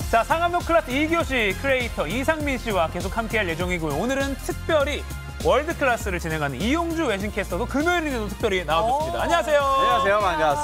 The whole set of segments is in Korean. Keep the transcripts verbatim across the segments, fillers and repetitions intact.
자, 상암동 클래스 이 교시 크리에이터 이상민 씨와 계속 함께할 예정이고요. 오늘은 특별히 월드 클래스를 진행하는 이용주 외신캐스터도 금요일인데도 특별히 나와줬습니다. 안녕하세요. 안녕하세요.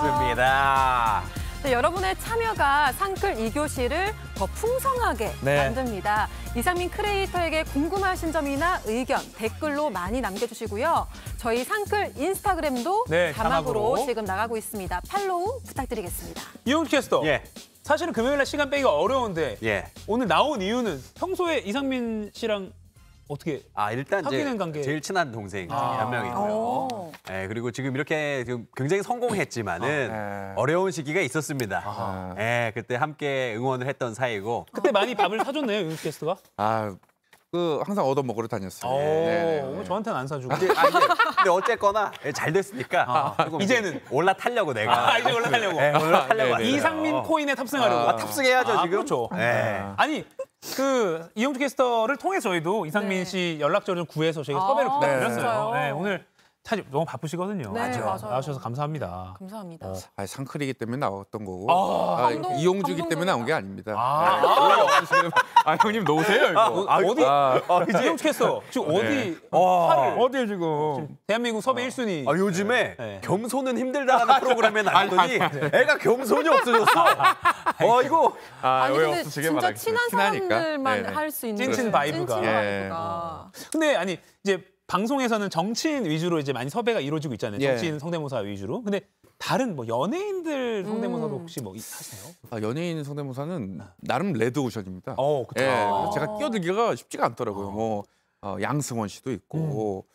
반갑습니다. 네, 여러분의 참여가 상클 이 교시를 더 풍성하게 네. 만듭니다. 이상민 크리에이터에게 궁금하신 점이나 의견 댓글로 많이 남겨주시고요. 저희 상클 인스타그램도 네, 자막으로, 자막으로 지금 나가고 있습니다. 팔로우 부탁드리겠습니다. 이용주 캐스터. 예. 사실은 금요일날 시간 빼기가 어려운데 예. 오늘 나온 이유는 평소에 이상민 씨랑 어떻게 아, 일단 사귀는 제, 관계. 제일 친한 동생이 아. 한 명이고요. 오. 예, 그리고 지금 이렇게 지금 굉장히 성공했지만은 아. 어려운 시기가 있었습니다. 아. 예, 그때 함께 응원을 했던 사이고. 그때 많이 밥을 사줬네요, 이용주 캐스터가. 아, 그 항상 얻어 먹으러 다녔어요. 오, 네네네. 저한테는 안 사주고. 근데, 아니, 근데 어쨌거나 잘 됐으니까 조금 이제는. 올라타려고 내가. 아, 이제 올라타려고. 예, 올라타려고. 아, 네네. 이상민 코인에 탑승하려고. 아, 탑승해야죠, 아, 지금. 그렇죠. 예. 아니, 그 이용주 캐스터를 통해 저희도 이상민 네. 씨 연락처를 좀 구해서 저희가 아, 섭외를 네. 부탁드렸어요. 진짜요? 네, 오늘 사실 너무 바쁘시거든요. 네, 맞아요. 나와주셔서 감사합니다. 감사합니다. 어. 아, 상클이기 때문에 나왔던 거고. 아, 아, 감동, 이용주기 감동적이다. 때문에 나온 게 아닙니다. 아, 네. 아, 형님 놓으세요, 이거. 아, 어디? 아, 아, 이용주 캐스터 지금 어디 네. 팔을 어딜 지금. 대한민국 섭외 일 순위. 아, 요즘에 네. 겸손은 힘들다라는 프로그램에 나왔더니 애가 겸손이 없어졌어. 어, 이거. 아, 아니 왜 근데 없으시게 진짜 말하겠습니다. 친한 친하니까. 사람들만 네네. 할 수 있는 찐친 바이브가. 찐친 예. 바이브가. 근데 아니 이제 방송에서는 정치인 위주로 이제 많이 섭외가 이루어지고 있잖아요. 예. 정치인 성대모사 위주로. 근데 다른 뭐 연예인들 성대모사도 음. 혹시 뭐 하세요? 아, 연예인 성대모사는 나름 레드오션입니다. 어, 그쵸. 예, 아. 그래서 제가 끼어들기가 쉽지가 않더라고요. 뭐 어, 양승원 씨도 있고,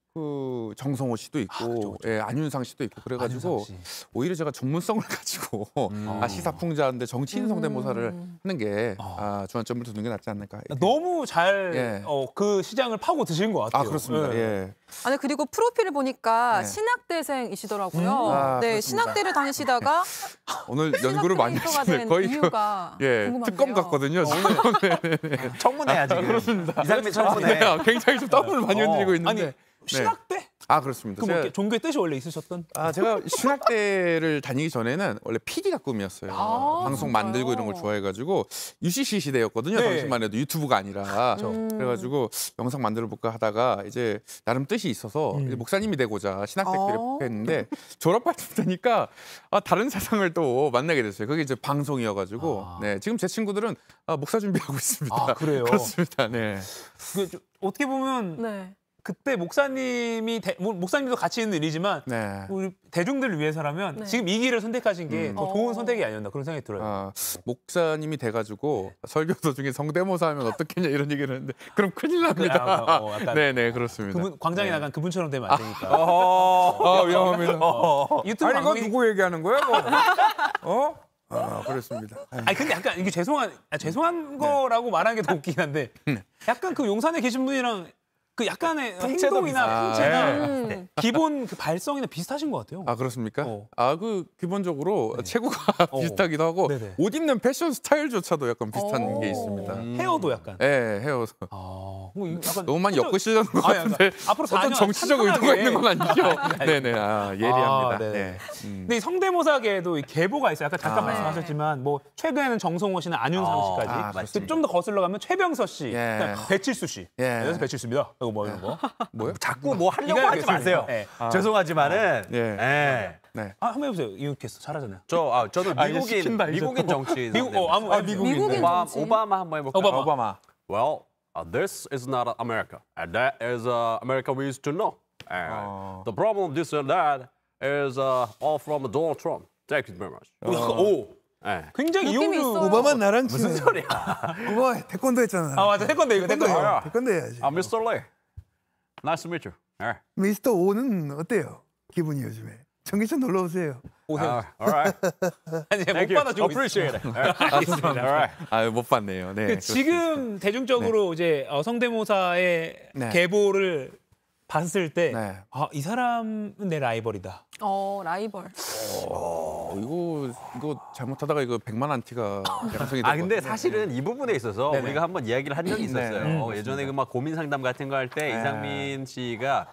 그 정성호 씨도 있고, 음. 그쵸, 그쵸. 예, 안윤상 씨도 있고 그래가지고 안윤상 오히려 제가 전문성을 가지고 음. 아, 시사풍자인데 정치인 성대모사를 음. 하는 게 아. 아, 주안점을 두는 게 낫지 않을까. 너무 잘 예. 어, 그 시장을 파고 드신 것 같아요. 아, 그렇습니다. 예. 예. 아니 그리고 프로필을 보니까 네. 신학대생이시더라고요. 음. 아, 네, 그렇습니다. 신학대를 다니시다가 오늘 연구를 많이 크리에이터가 하시네. 된 거의 그, 이유가 예, 궁금한데요. 특검 같거든요. 청문회야, 지금. 그렇습니다. 이상민 청문회. 네, 굉장히 좀 땀을 많이 어. 흔들고 있는데. 아니 신학대? 아, 그렇습니다. 그 뭐 제가- 종교의 뜻이 원래 있으셨던? 아, 제가 신학대를 다니기 전에는 원래 피디가 꿈이었어요. 아, 방송 진짜요? 만들고 이런 걸 좋아해가지고 유씨씨 시대였거든요. 네. 당시만 해도 유튜브가 아니라. 음. 그래가지고 영상 만들어 볼까 하다가 이제 나름 뜻이 있어서 음. 이제 목사님이 되고자 신학대학교를 어. 했는데 졸업할 때 되니까 아, 다른 세상을 또 만나게 됐어요. 그게 이제 방송이어가지고 아. 네, 지금 제 친구들은 아, 목사 준비하고 있습니다. 아, 그래요? 그렇습니다. 네. 그 좀 어떻게 보면 네. 그때 목사님이 대- 뭐, 목사님도 같이 있는 일이지만 네. 우리 대중들을 위해서라면 네. 지금 이 길을 선택하신 게 더 음. 좋은 어. 선택이 아니었나 그런 생각이 들어요. 아, 목사님이 돼가지고 설교 도중에 성대모사 하면 어떻겠냐 이런 얘기를 했는데 그럼 큰일 납니다. 아, 어, 약간 네네 그렇습니다. 그분 광장에 네. 나간 그분처럼 되면 안 되니까. 아 위험합니다. 유튜브 아니 이거 방송이 누구 얘기하는 거야? 뭐? 어? 아 그렇습니다. 아니 근데 약간 이게 죄송한 아, 죄송한 거라고 말하는 게 더 웃기긴 한데 네. 약간 그 용산에 계신 분이랑 그 약간의 풍채도 행동이나 비슷- 풍채나 아, 음. 기본 그 발성이나 비슷하신 것 같아요. 아 그렇습니까? 어. 아 그 기본적으로 네. 체구가 어. 비슷하기도 하고 네네. 옷 입는 패션 스타일조차도 약간 비슷한 오. 게 있습니다. 음. 헤어도 약간. 예, 헤어 아, 뭐 이거 약간 너무 많이 혼자- 엮으시려는 것 아, 약간 같은데 앞으로 사 어떤 년 정치적 의도가 탄탄하게. 있는 건 아니죠? 네네 아 예리합니다. 아, 네네. 네. 음. 근데 이 성대모사계도 이 계보가 있어요. 아까 잠깐 아. 말씀하셨지만 뭐 최근에는 정성호 씨나 안윤상 아, 씨까지 아, 맞습니다. 좀 더 거슬러 가면 최병서 씨, 예. 그다음에 배칠수 씨. 예. 그래서 배칠수입니다. 이거 뭐 이런 거. 뭐요? 자꾸 뭐 하려고 이거 하지 마세요. 예. 아. 죄송하지만은. 예. 예. 네. 아, 한번 해보세요. 이웃캐스터 잘하잖아요. 저, 아, 저도 아, 이거 미국인, 시킨다, 이제 미국인 또. 정치인. 미국, 어, 아무, 아, 해보세요. 미국인. 미국인 오바, 정치. 오바마 한번 해볼까요? 오바마. 오바마. Well, uh, this is not America. And that is uh, America we used to know. And 어. the problem with this and that is uh, all from Donald Trump. Thank you very much. 오, 예. 굉장히 느낌이 이용주. 있어요. 오바마 나랑 무슨 친해. 소리야? 오바마 태권도 했잖아. 아, 맞아. 태권도 이거 태권도. 아. 태권도 해야지. I'm mister Lee. Nice to meet you. 예. 미스터 오는 어때요? 기분이 요즘에. 전기천 놀러 오세요. 오세요. Uh, all right. 아니, 못 Thank you. 받아주고 Appreciate it. All right. 아 못 봤네요. 네. 그 지금 대중적으로 이제 어, 성대모사의 네. 계보를 봤을 때, 네. 아, 이 사람은 내 라이벌이다. 어, 라이벌. 어, 이거 이거 잘못하다가 이거 백만 안티가 양성이 될 아 근데 것 같아요. 사실은 이 부분에 있어서 네네. 우리가 한번 이야기를 한 적이 있었어요. 네. 어, 예전에 그 막 고민 상담 같은 거 할 때 네. 이상민 씨가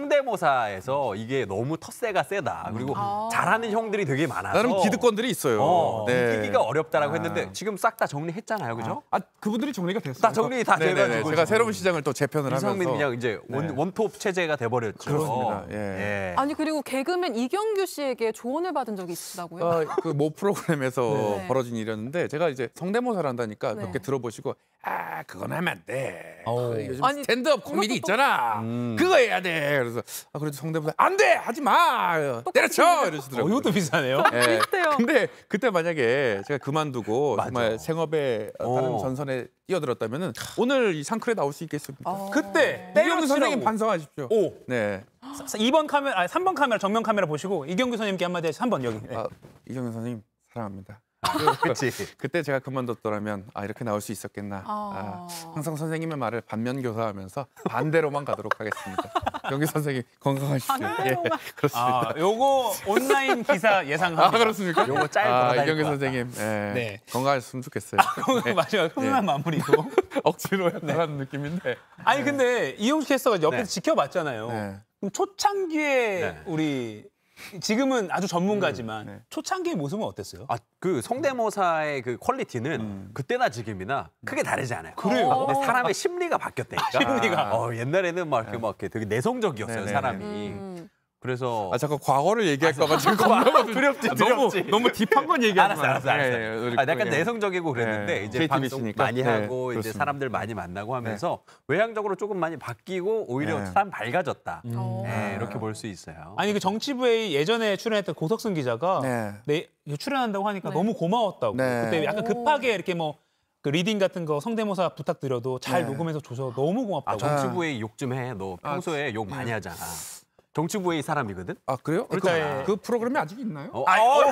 성대모사에서 이게 너무 텃세가 세다. 그리고 아. 잘하는 형들이 되게 많아서 나름 기득권들이 있어요. 어, 네. 이기기가 어렵다라고 아. 했는데 지금 싹 다 정리했잖아요, 그죠? 아 그분들이 정리가 됐어요. 다 정리 다 네네네. 돼가지고 제가 지금. 새로운 시장을 또 재편을 이상민 하면서 그냥 이제 원, 네. 원톱 체제가 돼버렸죠. 그렇습니다. 예. 예. 아니 그리고 개그맨 이경규 씨에게 조언을 받은 적이 있으시다고요? 어, 그모 프로그램에서 네. 벌어진 일이었는데 제가 이제 성대모사를 한다니까 네. 몇 개 들어보시고 아 그건 하면 안 돼. 어. 그 요즘 아니, 스탠드업 코미디 그것도 있잖아. 음. 그거 해야 돼. 그래서 아 그래도 성대모사 안 돼. 하지 마. 때려쳐 어, 이러시더라고요. 이것도 비슷하네요. 예. 비슷해요. 근데 그때 만약에 제가 그만두고 맞아. 정말 생업에 다른 어. 전선에 뛰어들었다면은 오늘 이 상클에 나올 수 있겠습니까? 어. 그때 이경규 때려치라고. 선생님 반성하십시오. 오. 네. 이 번 카메라, 아니 삼 번 카메라, 정면 카메라 보시고 이경규 선생님께 한마디 해서 삼 번 여기. 네. 아, 이경규 선생님 사랑합니다. 그렇지. 그때 제가 그만뒀더라면 아 이렇게 나올 수 있었겠나. 아. 아, 항상 선생님의 말을 반면 교사하면서 반대로만 가도록 하겠습니다. 경규 선생님 건강하십시오. 예, 그렇습니다. 아, 요거 온라인 기사 예상합니다. 아, 그렇습니까? 요거 짤 아, 돌아다닐 이경규 것 선생님 예, 네. 건강하셨으면 좋겠어요. 그거 마지막 훈훈한 마무리고. 억지로 했다는 느낌인데. 아니 근데 이용주 캐스터가 옆에서 네. 지켜봤잖아요. 네. 그럼 초창기에 네. 우리 지금은 아주 전문가지만 네. 초창기의 모습은 어땠어요? 아, 그 성대모사의 그 퀄리티는 그때나 지금이나 크게 다르지 않아요. 그래요? 근데 사람의 심리가 바뀌었다니까. 심리가. 어, 옛날에는 막 이렇게 막 이렇게 되게 내성적이었어요, 네네. 사람이. 음. 그래서 아 잠깐 과거를 얘기할까 봐 지금 겁나 두렵지, 너무 두렵지. 너무 딥한 건 얘기하지 알았어, 알았어, 알았어. 예, 예, 우리 아, 약간 그게. 내성적이고 그랬는데 네. 이제 방송 제이티비씨니까. 많이 네, 하고 이제 그렇습니다. 사람들 많이 만나고 하면서 외향적으로 조금 많이 바뀌고 오히려 네. 사람 밝아졌다. 어. 네, 이렇게 볼 수 있어요. 아니 그 정치부에 예전에 출연했던 고석순 기자가 네. 네, 이거 출연한다고 하니까 네. 너무 고마웠다고. 네. 그때 약간 급하게 이렇게 뭐 그 리딩 같은 거 성대모사 부탁드려도 잘 네. 녹음해서 줘서 너무 고맙다고. 아, 정치부에 욕 좀 해. 너 평소에 욕 많이 하잖아. 정치부의 사람이거든? 아 그래요? 그, 그렇죠. 그 프로그램이 아직 있나요? 어, 아, 어,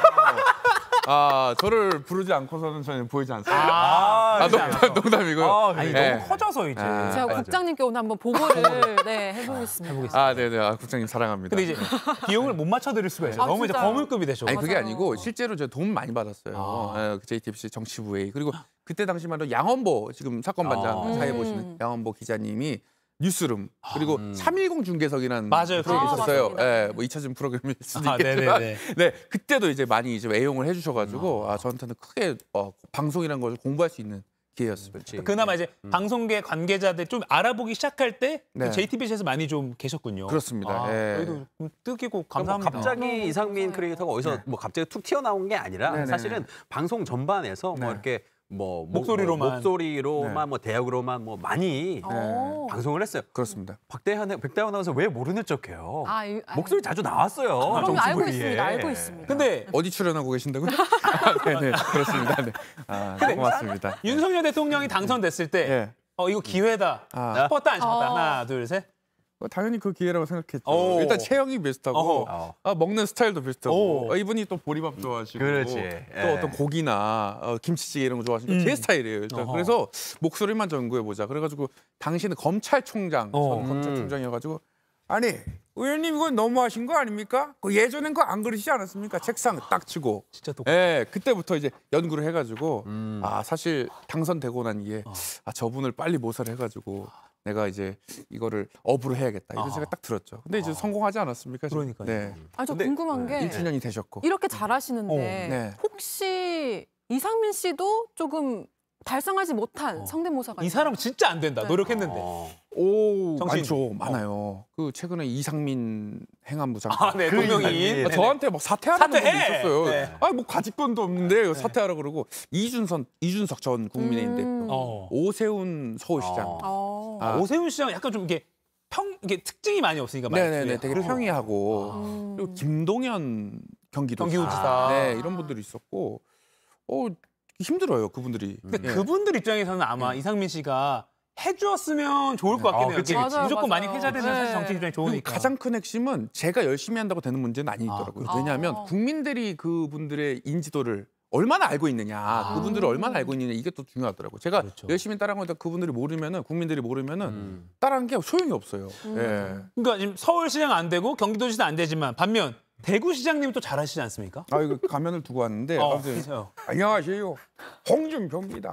아 저를 부르지 않고서는 저는 보이지 않습니다. 아, 아, 그렇지 농담, 않아서. 농담이고요. 아, 아니 네. 너무 커져서 이제. 아. 제가 맞아. 국장님께 오늘 한번 보고를 네, 해보겠습니다. 해보겠습니다. 아, 네네. 아, 국장님 사랑합니다. 근데 이제 비용을 못 맞춰드릴 수가 있어요. 아, 너무 이제 진짜요? 거물급이 되셔. 아니 그게 맞아요. 아니고 실제로 제가 도움 많이 받았어요. 아. 예, 그 제이티비씨 정치부에 그리고 그때 당시만 해도 양원보 지금 사건 반장 아. 사회 음. 보시는 양원보 기자님이 뉴스룸 그리고 삼일공 중계석이라는 맞아요. 프로그램이 아, 있었어요. 맞습니다. 예, 뭐 잊혀진 프로그램일 수도 아, 있겠지만 네네네. 네 그때도 이제 많이 이제 애용을 해주셔가지고 아, 저한테는 크게 어, 방송이라는 걸 공부할 수 있는 기회였습니다. 그렇지. 그나마 이제 방송계 관계자들 좀 알아보기 시작할 때 네. 제이티비씨에서 많이 좀 계셨군요. 그렇습니다. 아, 예. 저희도 좀 뜻깊고 그러니까 뭐 감사합니다. 갑자기 너무 이상민 감사해요. 크리에이터가 어디서 뭐 갑자기 툭 튀어나온 게 아니라 네네. 사실은 방송 전반에서 뭐 네. 이렇게 뭐 목- 목소리로만. 뭐 목소리로만 네. 뭐 대역으로만 뭐 많이 어. 방송을 했어요. 그렇습니다. 박대현 백다현 아나운서 왜 모르는 척해요? 아, 이- 아, 목소리 자주 나왔어요. 그럼 알고 정치부리에. 있습니다. 알고 있습니다. 근데 어디 출연하고 계신다고요? 아, 네네 그렇습니다. 네. 아, 고맙습니다. 윤석열 대통령이 당선됐을 때 예. 어, 이거 기회다. 아. 싶었다 안 싶었다. 어. 하나 둘 셋. 어, 당연히 그 기회라고 생각했죠. 오. 일단 체형이 비슷하고 어허. 어. 아, 먹는 스타일도 비슷하고 오. 어, 이분이 또 보리밥 좋아하시고 그렇지. 또 예. 어떤 고기나 어, 김치찌개 이런 거 좋아하시니까 음. 제 스타일이에요. 일단 어허. 그래서 목소리만 연구해 보자. 그래가지고 당신은 검찰총장, 어. 전 검찰총장이어가지고 아니 의원님 이건 너무하신 거 아닙니까? 그 예전엔 거 안 그러시지 않았습니까? 책상 딱 치고. 진짜 또 예, 그때부터 이제 연구를 해가지고 음. 아 사실 당선되고 난 이에 어. 아 저분을 빨리 모사를 해가지고 내가 이제 이거를 업으로 해야겠다 이런 아. 생각 딱 들었죠. 근데 이제 성공하지 않았습니까? 지금? 그러니까요. 네, 아니, 저 근데 궁금한 게 일 주년이 되셨고. 이렇게 잘하시는데 어, 네. 혹시 이상민 씨도 조금 달성하지 못한 어. 성대모사가 이 있나요? 사람 진짜 안 된다. 네. 노력했는데. 어. 오 정치인. 많죠, 많아요. 그 최근에 이상민 행안부 장관. 아, 네, 그 동명이인. 이상민. 아, 네네. 저한테 막 사퇴하라는 분도 사퇴해! 있었어요. 네. 아, 뭐 가직권도 없는데 사퇴하라 그러고 이준선, 이준석 전 국민의힘 음. 대표, 어. 오세훈 서울시장. 어. 어. 아, 오세훈 시장 약간 좀 이게 평 이게 특징이 많이 없으니까 네네네, 말투에. 되게 그래서 평이하고 음. 그리고 김동연 경기도지사, 경기도지사. 네 이런 분들이 있었고, 어 힘들어요 그분들이. 근데 예. 그분들 입장에서는 아마 이상민 씨가 해주었으면 좋을 것 같긴 아, 해요. 그치, 이게 그치. 맞아요, 무조건 많이 맞아요. 회자되면 네. 사실 정치 입장이 그리고 좋으니까. 가장 큰 핵심은 제가 열심히 한다고 되는 문제는 아니더라고요. 아, 왜냐하면 아. 국민들이 그분들의 인지도를 얼마나 알고 있느냐, 그분들을 얼마나 알고 있느냐 이게 또 중요하더라고요. 제가 그렇죠. 열심히 따라한 건데 그분들이 모르면은 국민들이 모르면은 음. 따라한 게 소용이 없어요. 예. 그러니까 지금 서울시장 안 되고 경기도지사 안 되지만 반면 대구시장님 또 잘하시지 않습니까? 아 이거 가면을 두고 왔는데 어, 아무튼 그래서요. 안녕하세요. 홍준표입니다.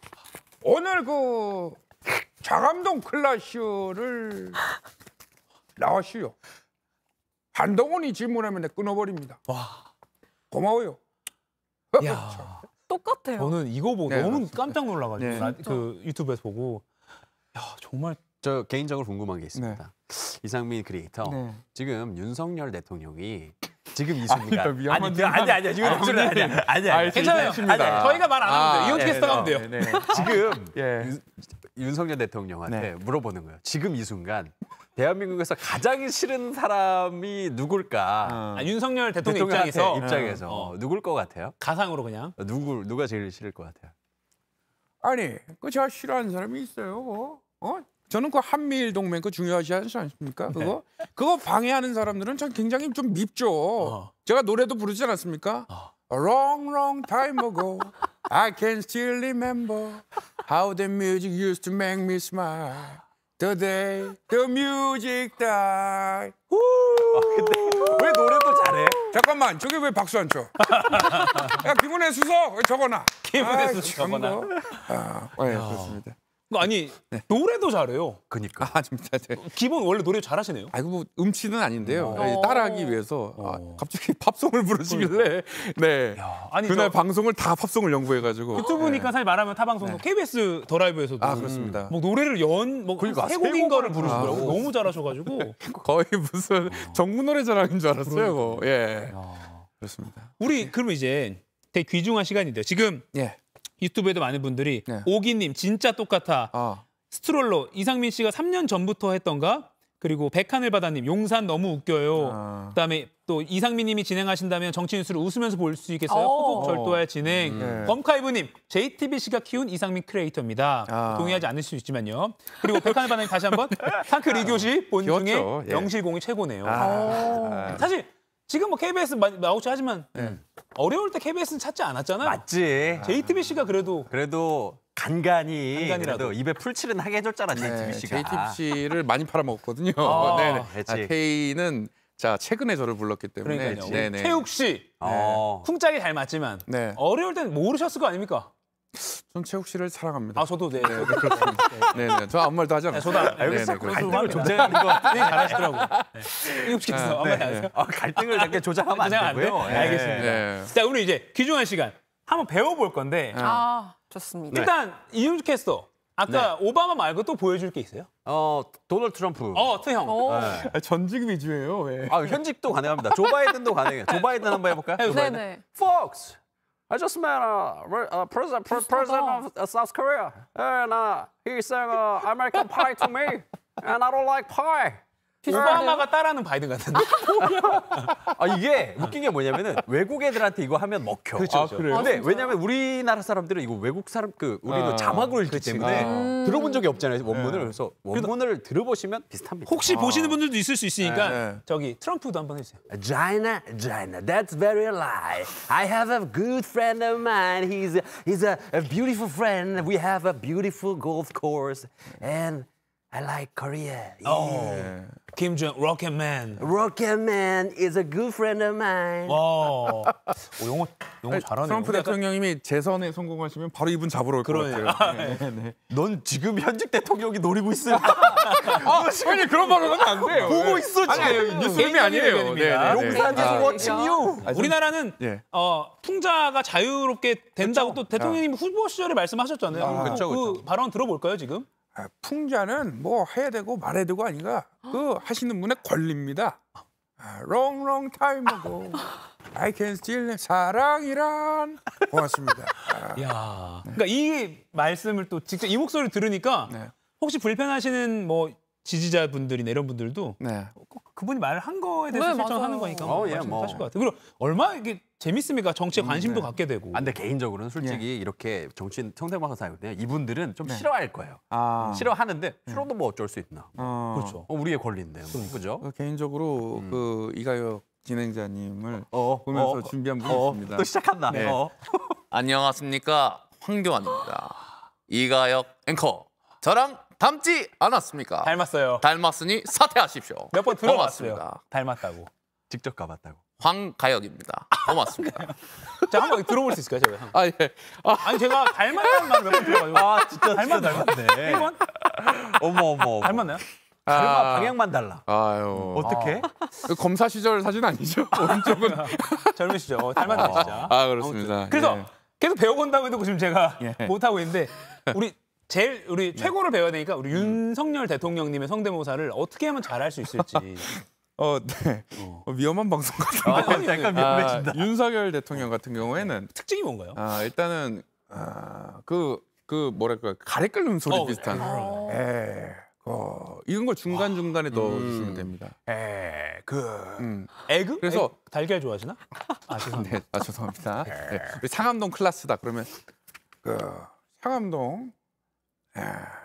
오늘 그 자감동 클라시를 나왔어요. 한동훈이 질문하면 내가 끊어버립니다. 와, 고마워요. 야, 똑같아요. 저는 이거 보고 네, 너무 맞습니다. 깜짝 놀라가지고 네. 라- 그 유튜브에서 보고, 야 정말 저 개인적으로 궁금한 게 있습니다. 이상민 크리에이터. 네. 지금 윤석열 대통령이 지금 이 순간 또 위험한 아니, 질문 아니 아니 지금 목소리 아니야 아니야 아이, 괜찮아요. 괜찮습니다. 아니, 저희가 말 안 하면 돼요. 이용주 네, 캐스터가 하면 돼요. 네, 네. 지금 예. 윤, 윤석열 대통령한테 네. 물어보는 거예요. 지금 이 순간 대한민국에서 가장 싫은 사람이 누굴까? 어. 아, 윤석열 대통령 대통령한테 입장에서 입장에서 어. 누굴 것 같아요? 가상으로 그냥 누구 누가 제일 싫을 것 같아요? 아니, 그 제가 싫어하는 사람이 있어요. 어? 저는 그 한미일 동맹 그 중요하지 않지 않습니까? 그거 그거 방해하는 사람들은 전 굉장히 좀 밉죠. 어. 제가 노래도 부르지 않았습니까? 어. A long, long time ago, I can still remember how the music used to make me smile. Today, the music died. 왜 노래도 잘해? 잠깐만, 저게 왜 박수 안 쳐? 야, 기분의 수석 왜 적어놔. 기분의 아이, 수석 참 적어놔. 뭐. 아, 네, 그렇습니다. 아니 노래도 잘해요. 그니까. 아, 진짜. 네. 기본 원래 노래 잘하시네요. 아이고 뭐 음치는 아닌데요. 어. 네, 따라하기 위해서 아, 갑자기 팝송을 부르시길래 네. 야, 아니 그날 저 방송을 다 팝송을 연구해가지고 유튜브니까 사실 말하면 타방송도 케이비에스 더 라이브에서도 아 그렇습니다. 뭐 노래를 연뭐 그러니까 세 세 곡인가를 곡을 부르시더라고. 부르고. 너무 잘하셔가지고. 거의 무슨 전국 노래자랑인 줄 알았어요. 그거. 예, 그렇습니다. 우리 그러면 이제 되게 귀중한 시간인데요. 지금 예, 유튜브에도 많은 분들이 네. 오기님 진짜 똑같아. 아, 스트롤러 이상민 씨가 삼 년 전부터 했던가? 그리고 백하늘바다님 용산 너무 웃겨요. 아. 그다음에 또 이상민님이 진행하신다면 정치뉴스를 웃으면서 볼 수 있겠어요. 오. 푹푹 절도할 진행. 네. 범카이브님 제이티비씨가 키운 이상민 크리에이터입니다. 아. 동의하지 않을 수 있지만요. 그리고 백하늘바다님 다시 한번 탕크 리교시 본 중에 귀엽죠. 예. 영실공이 최고네요. 아, 사실 지금 뭐 케이비에스 나오죠 하지만 어려울 때 케이비에스는 찾지 않았잖아요. 맞지. 제이티비씨가 그래도 그래도 간간히 간간이라도. 그래도 입에 풀칠은 하게 해줬잖아 네, 제이티비씨가. 제이티비씨를 많이 팔아먹었거든요. 아, 네네. 그렇지. 아, K는 자 최근에 저를 불렀기 때문에 그러니까요. 네네. 태욱 씨 어. 쿵짝이 잘 맞지만 네. 어려울 땐 모르셨을 거 아닙니까? 전 최욱 씨를 사랑합니다. 아 저도 네. 네네. 저 아무 말도 하지 않아요. 저도 안- 네네. 알겠어요. 그렇습니다. 갈등을 갈등을 조장하는 거. 굉장히 잘하시더라고. 이국 씨께서 아, 아무 네, 말 안 하세요? 아, 갈등을 그렇게 조장하면 조장 안 안 되고요. 돼? 예. 알겠습니다. 네. 자 우리 이제 귀중한 시간 한번 배워볼 건데 아, 좋습니다. 일단 이윤주 캐스터 아까 오바마 말고 또 보여줄 게 있어요? 어 도널드 트럼프. 어, 트형. 오. 네. 아, 전직 위주예요. 왜? 아 현직도 가능합니다. 조 바이든도 가능해요. 조 바이든 한번 해볼까요? 해보세요. 네네. Folks, I just met a, a president, pre- president of uh, South Korea, and uh, he's saying uh, American pie to me, and I don't like pie. 오바마가 따라하는 바이든 같은데? 아 이게 웃긴 게 뭐냐면은 외국 애들한테 이거 하면 먹혀. 그렇죠, 아, 그렇죠. 그래요? 아, 근데 진짜요? 왜냐면 우리나라 사람들은 이거 외국 사람 그 우리는 아, 자막을 읽기 그치. 때문에 음. 들어본 적이 없잖아요 원문을. 그래서 원문을 들어보시면 비슷합니다. 혹시 보시는 분들도 있을 수 있으니까 네. 저기 트럼프도 한번 해주세요. China, China, that's very lie. I have a good friend of mine. He's a, he's a, a beautiful friend. We have a beautiful golf course, and I like Korea. Yeah. 김주영, 로켓맨. Rocket Man is a good friend of mine. 와, 오, 영어 영어 잘하네요. 트럼프 근데 약간 대통령님이 재선에 성공하시면 바로 이분 잡으러 올 것 그러네요. 같아요. 네, 네. 넌 지금 현직 대통령이 노리고 있어. 아, 아니 그런 말을 하면 안 돼요. 보고 있어 지금. 아니, 뉴스룸이 개인적인 아니에요. 의견입니다. 네, 네, 네. 용산 아, watching you. 아, 좀- 우리나라는 예. 어, 풍자가 자유롭게 된다고 또 대통령님 후보 시절에 말씀하셨잖아요. 아, 그, 그쵸, 그 그쵸. 발언 들어볼까요 지금? 아, 풍자는 뭐 해야 되고 말해야 되고 아니가 그 하시는 분의 권리입니다. 아, long long time ago I can still 사랑이란 고맙습니다. 아, 야, 그러니까 이 말씀을 또 직접 이 목소리를 들으니까 네. 혹시 불편하시는 뭐 지지자분들이나 이런 분들도 네. 꼭 그분이 말을 한 거에 대해서 네, 설정하는 맞아요. 거니까 어, 예, 말씀 뭐. 하실 것 같아요. 그리고 얼마나 이게 재밌습니까? 정치에 관심도 갖게 되고. 아, 근데 개인적으로는 솔직히 이렇게 정치인 성대모사 사거든요. 이분들은 좀 네. 싫어할 거예요. 아, 싫어하는데 싫어도 뭐 어쩔 수 있나. 어, 그렇죠. 어, 우리의 권리인데. 뭐. 그죠? 그 개인적으로 그 이가혁 진행자님을 어, 보면서 어, 준비한 분이 어, 있습니다. 또 시작한다. 네. 어. 안녕하십니까, 황교안입니다. 이가혁 앵커, 저랑 닮지 않았습니까? 닮았어요. 닮았으니 사퇴하십시오. 몇 번 들어봤어요. 고맙습니다. 닮았다고. 직접 가봤다고. 황가혁입니다. 고맙습니다. 자, 한번 들어볼 수 있을까요, 제가? 아 예. 아, 아니, 제가 닮았다는 말을 몇 번 들어가지고. 아 진짜 닮았, 닮았네. 일 번? 어머 어머. 어머. 닮았나요? 가르마 방향만 달라. 아유. 어떻게? 그 검사 시절 사진 아니죠? 오른쪽은. 젊으시죠? 어, 닮았네, 진짜. 아 그렇습니다. 아무튼. 그래서 예. 계속 배워본다고 해도 지금 제가 예. 못하고 있는데, 우리 제일, 우리 최고를 배워야 되니까, 우리 윤석열 대통령님의 성대모사를 어떻게 하면 잘할 수 있을지. 어, 네. 어, 위험한 방송 같은 아니, 거. 아니, 아니, 약간 아니. 위험해진다. 아, 윤석열 대통령 같은 경우에는 특징이 뭔가요? 아, 일단은 아, 그, 그 뭐랄까 가래 끓는 소리 어, 비슷한. 어. 에, 어, 이런 걸 중간 중간에 넣어주시면 됩니다. 에, 그, 음. 에그? 그래서- 에그? 달걀 좋아하시나? 아, 죄송합니다. 네, 아 죄송합니다. 네, 우리 상암동 클라스다 그러면 그 상암동 에,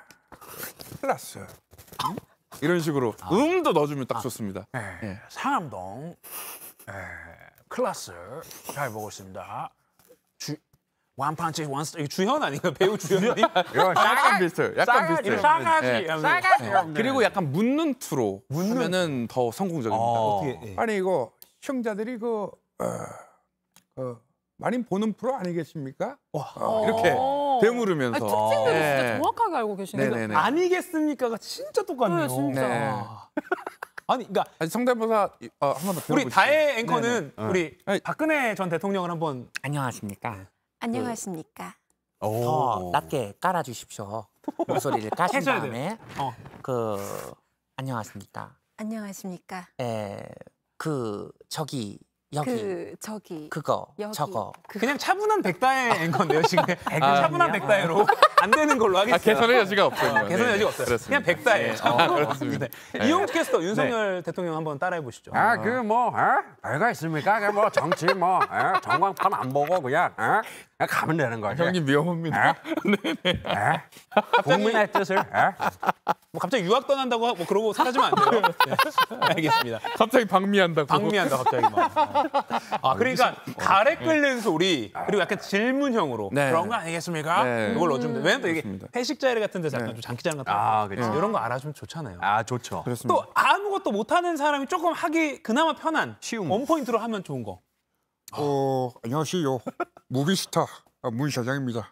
클라스 음? 이런 식으로 음도 넣어주면 딱 좋습니다. 예. 상암동 에, 클라스 잘 보고 있습니다. 주 완판치 원스 이거 주현 아닌가 배우 주현이? 약간 비슷해요. 약간 비슷해요. 싸가지 예. 하면서. 그리고 약간 묻는 투로 하면은 더 성공적입니다. 어. 어떻게, 예. 아니 이거 시청자들이 그, 어, 그 많이 보는 프로 아니겠습니까? 어, 이렇게 어. 되물으면서 아니, 특징들을 예. 진짜 정확하게 알고 계시네요. 네네네. 아니겠습니까가 진짜 똑같네요. 네, 진짜. 네. 아니, 그러니까 아니, 성대모사 어, 한 번 더 우리 배워보시죠. 다혜 앵커는 네네. 우리 아니. 박근혜 전 대통령을 한번 안녕하십니까. 안녕하십니까. 더 오. 낮게 깔아주십시오. 목소리를 까신 해줘야 돼요. 다음에 어. 그 안녕하십니까. 안녕하십니까. 에, 그 저기 여기 그 저기 그, 거 여기 저거 그냥 차분한 백다혜 앵커인데요 지금. 차분한 백다혜로 안 되는 걸로 아, 하겠습니다. 개선의 여지가 없군요. 개선의 네. 여지가 없어요. 그렇습니다. 그냥 백다혜. 네. 아, 그렇습니다. 네. 이용주 캐스터 윤석열 대통령 한번 따라해 보시죠. 아, 그 뭐, 별거 있습니까? 그 뭐 정치 뭐, 에? 전광판 안 보고 그냥, 에? 그냥 가면 되는 거지. 형님 위험합니다. 에? 국민의 뜻을, 에? 뭐 갑자기 유학 떠난다고 하고 뭐 그러고 사라지면 안 돼요. 네. 알겠습니다. 갑자기 방미한다고. 방미한다 갑자기 막. 아 그러니까 가래 끓는 소리 그리고 약간 질문형으로 네. 그런 거 아니겠습니까? 네. 이걸 넣어주면 돼. 왜냐면 또 이게 그렇습니다. 회식 자리 같은 데서 약간 좀 장기자랑 같은 거 아, 그치. 이런 거 알아주면 좋잖아요. 아 좋죠. 그렇습니다. 또 아무것도 못하는 사람이 조금 하기 그나마 편한 쉬운 원포인트로 하면 좋은 거. 어, 안녕하세요. 무비스타 문 사장입니다.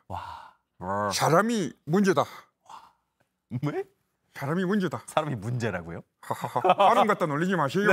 사람이 문제다. 왜? 사람이 문제다. 사람이 문제라고요? 하하하. 아름 갖다 놀리지 마세요.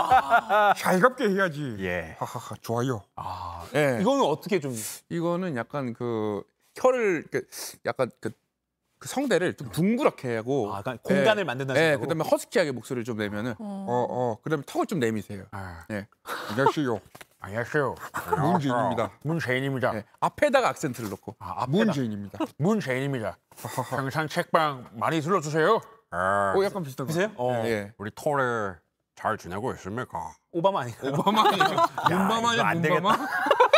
살갑게 해야지. 예. 하하하. 좋아요. 아 예. 이거는 어떻게 좀 이거는 약간 그 혀를 이렇게 약간 그, 그 성대를 좀 둥그렇게 하고 아, 약간 공간을 만든다는 예, 식으로? 그다음에 허스키하게 목소리를 좀 내면은 어, 어, 그다음에 턱을 좀 내미세요. 예. 안녕하세요. 안녕하세요. 문재인입니다. 문재인입니다. 예. 앞에다가 악센트를 넣고 아, 앞에다. 문재인입니다. 문재인입니다. 평상 책방 많이 들러주세요. 어, 약간 비슷한 거. 비슷해요? 어. 예. 우리 토레 잘 지내고 있습니까? 오바마 아닌가요? 오바마 아니죠? 문바마냐 안 문바마?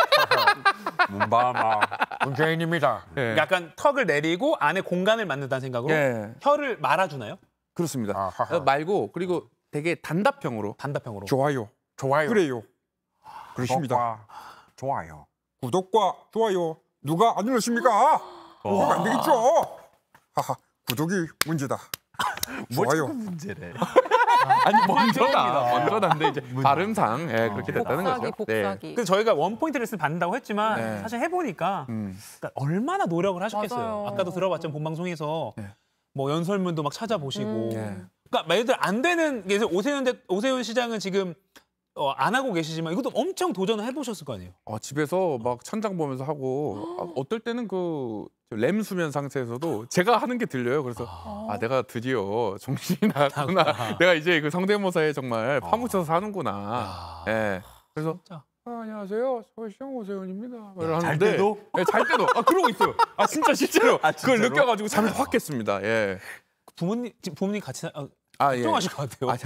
문바마. 문재인입니다. 예. 약간 턱을 내리고 안에 공간을 만든다는 생각으로 예. 혀를 말아주나요? 그렇습니다. 아하하. 어, 말고 그리고 되게 단답형으로 단답형으로. 좋아요. 좋아요. 그래요. 그렇습니다. 구독과 좋아요. 구독과 좋아요 누가 안 눌렀습니까? 그러면 안 되겠죠. 하하. 구독이 문제다. 좋아요. 문제래. 아니 먼저다. 먼저다인데 이제 발음상 예, 그렇게 됐다는 복사기, 거죠. 복사기. 그래서 저희가 원포인트 레슨 받는다고 했지만 네. 사실 해보니까 음. 그러니까 얼마나 노력을 하셨겠어요. 맞아요. 아까도 들어봤지만 본방송에서 네. 뭐 연설문도 막 찾아보시고. 음. 네. 그러니까 말 그대로 안 되는 게 오세훈 대, 오세훈 시장은 지금 어, 안 하고 계시지만 이것도 엄청 도전을 해보셨을 거 아니에요. 어, 집에서 막 천장 보면서 하고 아, 어떨 때는 그 램 수면 상태에서도 제가 하는 게 들려요. 그래서 아, 내가 드디어 정신이 나갔구나. 내가 이제 그 성대모사에 정말 파묻혀서 사는구나. 아. 예. 그래서 진짜. 아, 안녕하세요. 서울시장 오세훈입니다. 잘 하는데, 때도? 예, 잘 때도. 아, 그러고 있어요. 아, 진짜 실제로. 아, 그걸 진짜로? 느껴가지고 잠이 확 깼습니다. 예. 부모님 지금 부모님 같이 사- 어, 아, 예. 걱정하실 것 같아요. 아, 참,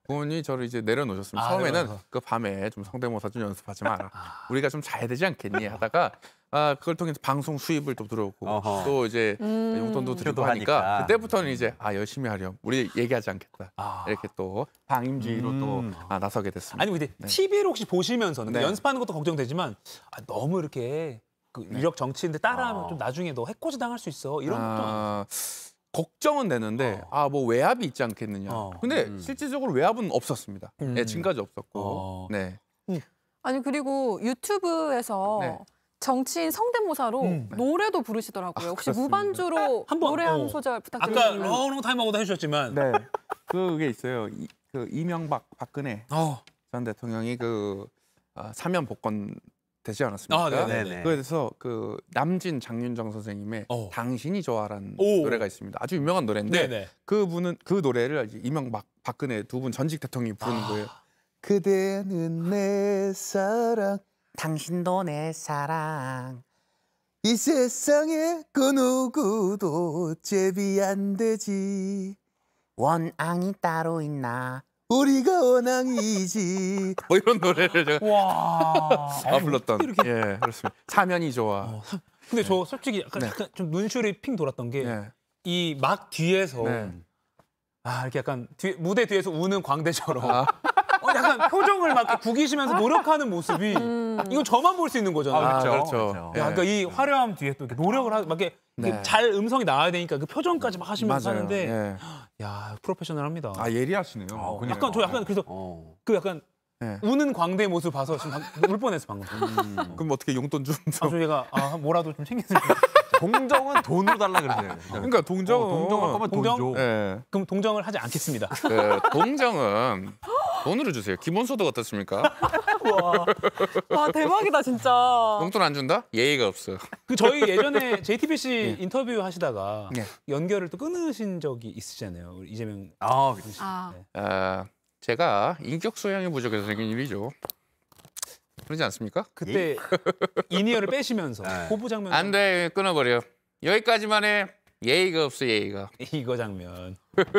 부모님이 저를 이제 내려놓으셨습니다. 아, 처음에는 내려놓아서. 그 밤에 좀 성대모사 좀 연습하지 마라. 우리가 좀 자야 되지 않겠니 하다가 아, 그걸 통해서 방송 수입을 또 들어오고 어허. 또 이제 음. 용돈도 드리고 효도 하니까 하니까. 그때부터는 이제 아 열심히 하렴. 우리 얘기하지 않겠다. 아. 이렇게 또 방임주의로 음. 또 아, 나서게 됐습니다. 아니 근데 티비를 혹시 보시면서는 네. 연습하는 것도 걱정되지만 아, 너무 이렇게 그 유력 정치인데 따라하면 아. 좀 나중에 너 해코지 당할 수 있어 이런 것도 아, 걱정은 되는데 아 뭐 외압이 있지 않겠느냐. 어. 근데 음. 실질적으로 외압은 없었습니다. 음. 네, 지금까지 없었고. 어. 네. 아니 그리고 유튜브에서 네. 정치인 성대모사로 음. 노래도 부르시더라고요. 혹시 그렇습니다. 무반주로 한번, 노래 한 어. 소절 아까 부탁드립니다. 롱롱 타임하고도 해주셨지만 네. 그게 있어요. 이, 그 이명박 박근혜 어. 전 대통령이 그 아, 사면 복권 되지 않았습니까? 아, 네네네. 네네. 그래서 그 남진 장윤정 선생님의 어. 당신이 좋아라는 오. 노래가 있습니다. 아주 유명한 노래인데 네네. 그분은 그 노래를 이제 이명박 박근혜 두 분 전직 대통령이 부르는 아. 거예요. 그대는 내 사랑, 당신도 내 사랑. 이 세상에 그 누구도 제비 안 되지. 원앙이 따로 있나? 우리가 원앙이지. 뭐 이런 노래를 제가 와. 아, 불렀던. 이렇게. 예, 그렇습니다. 사면이 좋아. 어, 근데 저 솔직히 약간, 네. 약간 좀 눈시울이 핑 돌았던 게 네. 이 막 뒤에서 네. 아 이렇게 약간 뒤, 무대 뒤에서 우는 광대처럼 아. 어, 약간 표정을 막 이렇게 구기시면서 노력하는 모습이 이건 저만 볼 수 있는 거잖아요. 아, 그렇죠. 그렇죠. 그렇죠. 예. 야, 그러니까 이 화려함 뒤에 또 이렇게 노력을 하고 막 이렇게 네. 잘 음성이 나와야 되니까 그 표정까지 막 하시면서 맞아요. 하는데 예. 야 프로페셔널합니다. 아 예리하시네요. 아, 그러니까요. 약간 저 약간 그래서 어. 그 약간 네. 우는 광대 모습 봐서 지금 방- 울 뻔했어 방금. 음. 그럼 어떻게 용돈 좀? 아, 저 얘가 아 뭐라도 좀 챙겼으면. 동정은 돈으로 달라 그러세요. 그러니까 동정은 어, 동정할 거면 돈 동정? 줘. 예. 그럼 동정을 하지 않겠습니다. 그 동정은 돈으로 주세요. 기본소득 어떻습니까? 와 대박이다 진짜. 용돈 안 준다? 예의가 없어. 그 저희 예전에 제이티비씨 인터뷰 하시다가 네. 연결을 또 끊으신 적이 있으시잖아요. 우리 이재명. 아, 그렇지. 아, 아, 제가 인격 소양이 부족해서 생긴 일이죠. 그러지 않습니까? 그때 이니어를 빼시면서 네. 호부 장면. 안 돼, 끊어버려. 여기까지만 해. 예의가 없어, 예의가. 이거 장면.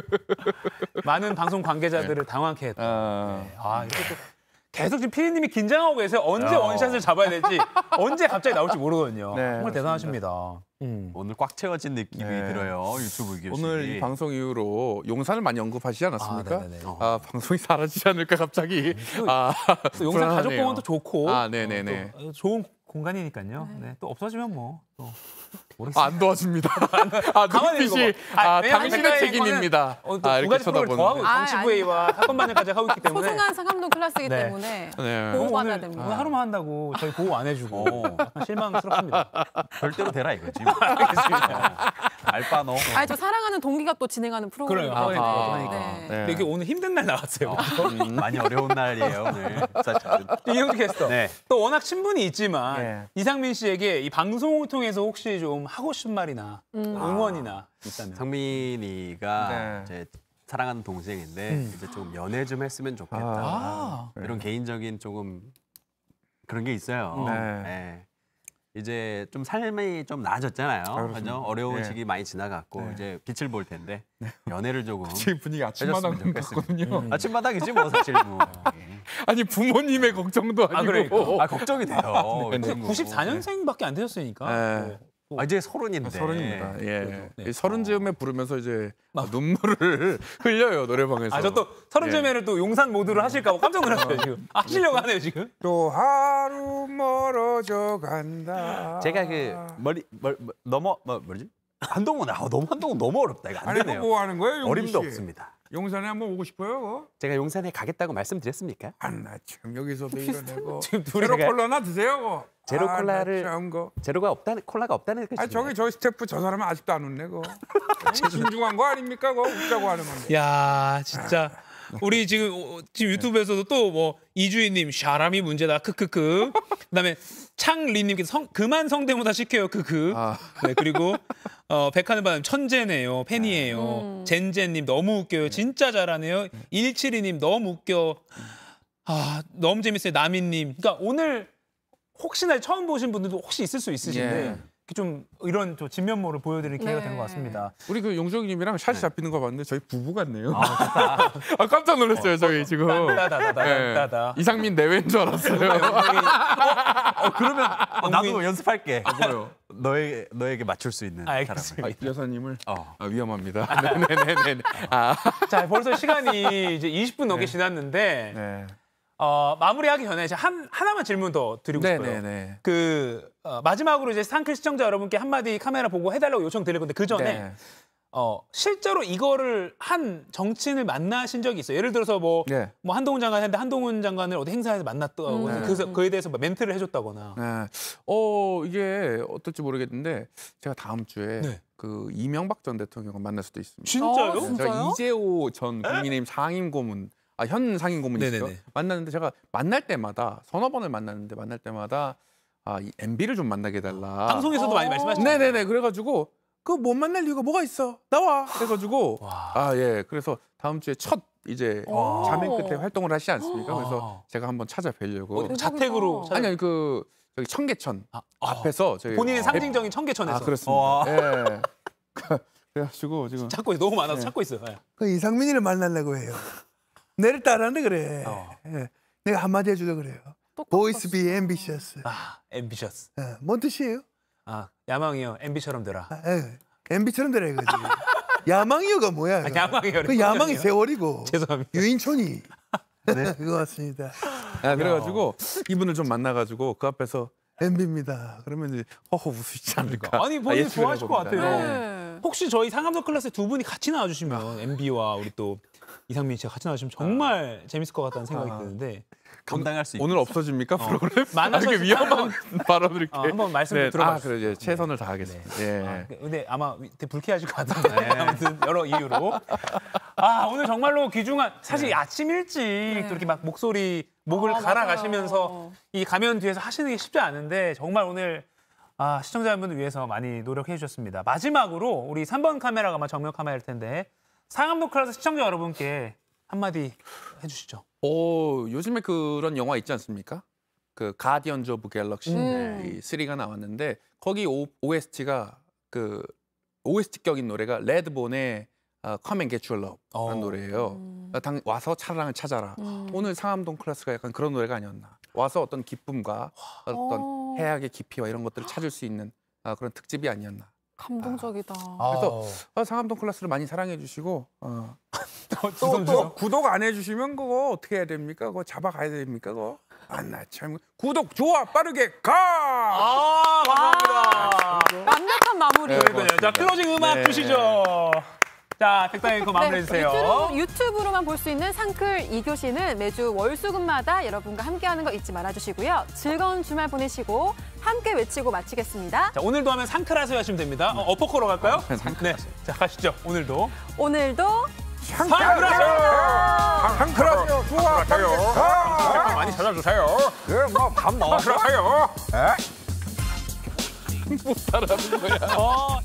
많은 방송 관계자들을 당황케 했다. 아, 네. 아 이렇게 또 계속 지금 피디님이 긴장하고 계세요. 언제 원샷을 잡아야 될지, 언제 갑자기 나올지 모르거든요. 네, 정말 맞습니다. 대단하십니다. 음. 오늘 꽉 채워진 느낌이 네. 들어요. 유튜브 교실이. 오늘 이 방송 이후로 용산을 많이 언급하시지 않았습니까? 아, 네네네. 아, 방송이 사라지지 않을까 갑자기. 아, 또 용산 불안하네요. 가족공원도 좋고, 아, 네네네. 어, 또 좋은 공간이니까요. 네. 또 없어지면 뭐 또. 아, 안 도와줍니다. 아, 가만히 눈빛이 있어봐. 아, 아, 왜냐면 당신의 제가 책임입니다. 어, 또두 아, 이렇게 가지 프로그램을 더 하고 쳐다보는데. 아, 정치부회의와 사건 반영까지 하고 있기 때문에 소중한 상감동 클래스이기 네. 때문에 네. 보호받아야 오늘, 됩니다. 오늘 하루만 한다고 저희 보호 안 해주고 약간 실망스럽습니다. 별대로 되라 이거지. 뭐. 어. 알바 너. 아니 저 사랑하는 동기가 또 진행하는 프로그램이기 그래요. 때문에. 아, 네. 네. 근데 이게 오늘 힘든 날 나왔어요. 많이 어려운 날이에요 오늘. 사실은. 이영주 캐스터. 네. 또 워낙 친분이 있지만 네. 이상민 씨에게 이 방송을 통해서 혹시 좀 하고 싶은 말이나 응원이나 있다면. 상민이가 네. 이제 사랑하는 동생인데 음. 이제 좀 연애 좀 했으면 좋겠다. 아. 이런 개인적인 조금 그런 게 있어요. 네. 네. 이제 좀 삶이 좀 나아졌잖아요. 그렇습니다. 그죠? 어려운 네. 시기 많이 지나갔고 네. 이제 빛을 볼 텐데 연애를 조금 지금 분위기 아침마당 해줬으면 좋겠습니다. 같거든요. 음. 아침마당이지 뭐 사실 뭐. 아니 부모님의 걱정도 아니고. 아, 그러니까. 아 걱정이 돼요. 네, 이 네. 친구. 구십사 년생밖에 안 되셨으니까. 네. 또 아, 이제 서른인데. 서른입니다. 예. 네. 이 서른 즈음에 부르면서 이제 눈물을 흘려요 노래방에서. 아, 저 또 서른 예. 즈음에를 또 용산 모드로 하실까 봐 깜짝 놀랐어요, 지금. 아, 하시려고 하네요, 지금. 또 하루 멀어져 간다. 제가 그 머리 뭐, 뭐, 넘어 뭐 뭐지? 한동훈 아 너무 한동훈 너무 어렵다 이거 안 아니 되네요. 뭐 하는 거예요, 용기 어림도 씨? 없습니다. 용산에 한번 오고 싶어요? 제가 용산에 가겠다고 말씀드렸습니까? 안나참 여기서도 이러내고. 지금 둘이 제로 제가- 콜라나 드세요. 제로 아, 콜라를- 나 참 거. 제로가 없다는 콜라가 없다는 거. 아 저기 저 스태프 저 사람은 아직도 안 웃네 거. 신중한 거 아닙니까? 그거 웃자고 하는 건데. 야, 진짜. 우리 지금 어, 지금 유튜브에서도 또 뭐 이주희님 샤람이 문제다 크크크. 그다음에 창리님께서 성, 그만 성대모사 시켜요 크크. 아. 네 그리고 어, 백하늘바람 천재네요 팬이에요. 음. 젠젠님 너무 웃겨요 진짜 잘하네요. 일칠이님 너무 웃겨. 아 너무 재밌어요 나미님. 그러니까 오늘 혹시나 처음 보신 분들도 혹시 있을 수 있으신데. 예. 좀 이런 좀 진면모를 보여드릴 기회가 네. 된 것 같습니다. 우리 그 용석님이랑 샷이 잡히는 거 봤는데 저희 부부 같네요. 아, 아 깜짝 놀랐어요 저희 지금. 따다다다다다다. 네. 이상민 내외인 줄 알았어요. 어, 그러면 어, 나도 연습할게. 뭐요? 너에게 너에게 맞출 수 있는 알겠습니다. 사람을. 아, 여사님을 어. 아, 위험합니다. 네네네네. 아, 자, 벌써 시간이 이제 이십 분 넘게 지났는데 네. 어, 마무리하기 전에 이제 한 하나만 질문 더 드리고 싶어요. 네네네. 그 어, 마지막으로 이제 상클 시청자 여러분께 한마디 카메라 보고 해달라고 요청드릴 건데 그 전에 네. 어, 실제로 이거를 한 정치인을 만나신 적이 있어요. 예를 들어서 뭐, 네. 뭐 한동훈 장관 했는데 한동훈 장관을 어디 행사에서 만났다고 음. 해서 그, 그에 대해서 뭐 멘트를 해줬다거나. 네. 어 이게 어떨지 모르겠는데 제가 다음 주에 네. 그 이명박 전 대통령을 만날 수도 있습니다. 진짜요? 어, 네, 진짜요? 제가 이재호 전 국민의힘 상임고문, 아, 현 상임고문이시죠? 네네네. 만났는데 제가 만날 때마다 서너 번을 만났는데 만날 때마다 아, 이 엠비를 좀 만나게 해달라. 방송에서도 많이 말씀하셨죠. 네네네. 그래가지고 그 못 만날 이유가 뭐가 있어? 나와. 그래가지고 아 예. 그래서 다음 주에 첫 이제 오. 자매 끝에 활동을 하시지 않습니까? 아. 그래서 제가 한번 찾아뵈려고. 대박이다. 자택으로 아니 아니 그 저기 청계천 아, 앞에서 저희 본인의 어, 상징적인 청계천에서 아 그렇습니다. 와. 예. 그래가지고 지금 찾고 있어요. 너무 많아서 찾고 있어요. 네. 그 이상민이를 만나려고 해요. 내를 따라하는데 그래. 예. 내가 한마디 해주려 그래요. 보이스 비 앰비셔스. 아, 앰비셔스. 예. 뭔 뜻이에요? 아, 야망이요. 엠비처럼 되라. 아, 예. 엠비처럼 되라 이거지. 야망이요가 뭐야? 아, 야망이요. 그 야망이 세월이고. 죄송합니다. 유인촌이. 네. 그거 같습니다. 아, 그래가지고 이분을 좀 만나가지고 그 앞에서 엠비입니다. 그러면 이제 허허 웃으시지 않을까. 아니, 본인 예측을 좋아하실 것 해봅니다. 같아요. 네. 혹시 저희 상암동 클래스 두 분이 같이 나와주시면 엠비와 우리 또 이상민 씨가 같이 나와주시면 정말 재밌을 것 같다는 생각이 드는데 감당할 수 있. 오늘 없어집니까 프로그램? 만나서 아, 이렇게 위험한 발언을 이렇게. 어, 한번 말씀 네, 들어봐 아, 그래 이제 최선을 다하겠습니다. 예. 아, 근데 아마 되게 불쾌하실 것 같은데 아무튼 여러 이유로 아 오늘 정말로 귀중한 사실 아침 일찍 또 이렇게 막 목소리 목을 아, 갈아가시면서 맞아요. 이 가면 뒤에서 하시는 게 쉽지 않은데 정말 오늘 아 시청자분들 위해서 많이 노력해 주셨습니다. 마지막으로 우리 삼 번 카메라가 아마 정면 카메라일 텐데 상암동 클래스 시청자 여러분께 한마디 해주시죠. 오, 요즘에 그런 영화 있지 않습니까? 그 가디언즈 오브 갤럭시 음. 이 쓰리가 나왔는데 거기 오, 오에스티가 그 오에스티격인 노래가 레드본의 어, Come and Get Your Love라는 어. 노래예요. 음. 당, 와서 사랑을 찾아라. 음. 오늘 상암동 클래스가 약간 그런 노래가 아니었나. 와서 어떤 기쁨과 어떤 어. 해악의 깊이와 이런 것들을 찾을 수 있는 아, 그런 특집이 아니었나. 감동적이다. 그래서 어, 상암동 클래스를 많이 사랑해 주시고 어. 주섬, 또, 주섬. 또 구독 안 해주시면 그거 어떻게 해야 됩니까? 그거 잡아가야 됩니까? 그거 아나참 구독 좋아 빠르게 가. 아 감사합니다. 완벽한 마무리. 네, 그러니까요. 자 클로징 음악 네. 주시죠. 자 백다영 앵커 마무리해 주세요. 유튜브, 유튜브로만 볼 수 있는 상클 이 교시는 매주 월수금마다 여러분과 함께하는 거 잊지 말아주시고요. 즐거운 주말 보내시고 함께 외치고 마치겠습니다. 자 오늘도 하면 상크라서 하시면 됩니다. 어, 어퍼커로 갈까요? 네. 자 가시죠. 오늘도 오늘도 상크라서. 한크라요 좋아 빠르게 가. 많이 찾아주세요. 그뭐밥 먹었어? 어.